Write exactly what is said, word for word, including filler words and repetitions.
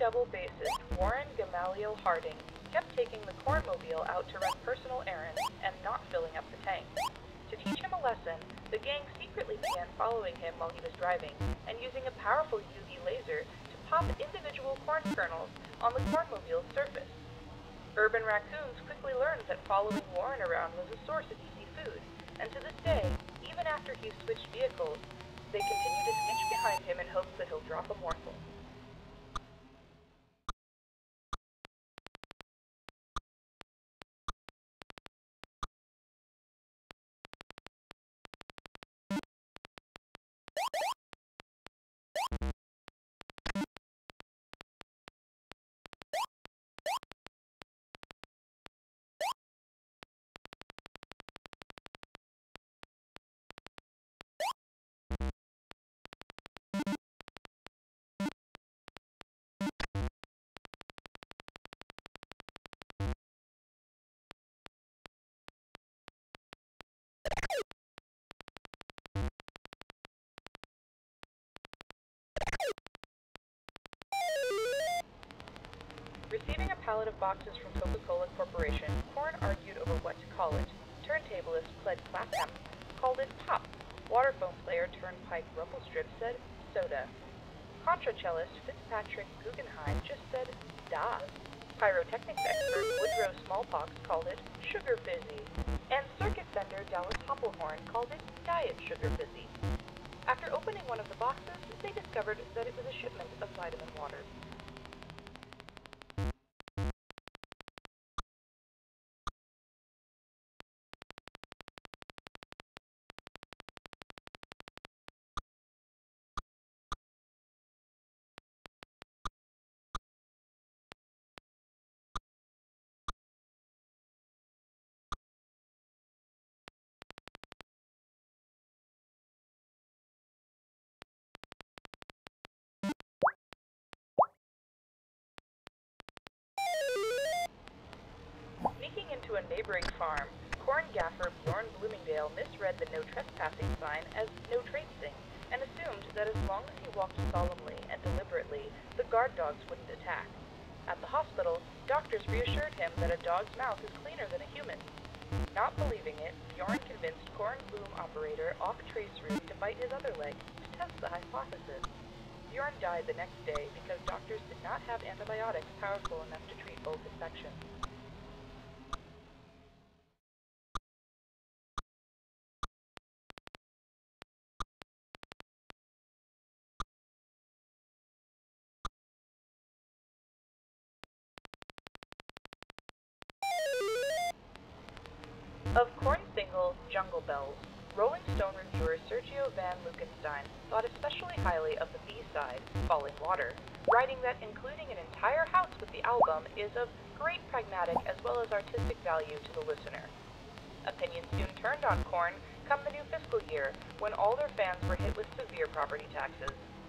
double bassist Warren Gamaliel Harding kept taking the Cornmobile out to run personal errands and not filling up the tank. To teach him a lesson, the gang secretly began following him while he was driving and using a powerful U V laser to pop individual corn kernels on the Cornmobile's surface. Urban raccoons quickly learned that following Warren around was a source of easy food, and to this day, even after he's switched vehicles, they continue to skitch behind him in hopes that he'll drop a morsel. Receiving a pallet of boxes from Coca-Cola Corporation, Corn argued over what to call it. Turntablist Cled Clapham called it Pop. Waterphone player Turnpike Rumpelstrip said Soda. Contracellist Fitzpatrick Guggenheim just said Da. Pyrotechnics expert Woodrow Smallpox called it Sugar Fizzy. And circuit vendor Dallas Hoppelhorn called it Diet Sugar Fizzy. After opening one of the boxes, they discovered that it was a shipment of vitamin water. Sneaking into a neighboring farm, corn gaffer Bjorn Bloomingdale misread the no trespassing sign as no traipsing and assumed that as long as he walked solemnly and deliberately, the guard dogs wouldn't attack. At the hospital, doctors reassured him that a dog's mouth is cleaner than a human's. Not believing it, Bjorn convinced corn boom operator Auk Traceroot to bite his other leg to test the hypothesis. Bjorn died the next day because doctors did not have antibiotics powerful enough to treat both infections. Of Korn's single, Jungle Bells, Rolling Stone reviewer Sergio Van Lukenstein thought especially highly of the B-side, Falling Water, writing that including an entire house with the album is of great pragmatic as well as artistic value to the listener. Opinions soon turned on Korn come the new fiscal year, when all their fans were hit with severe property taxes.